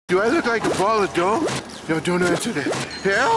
Do I look like a ball of dough? No, don't answer that. Hell!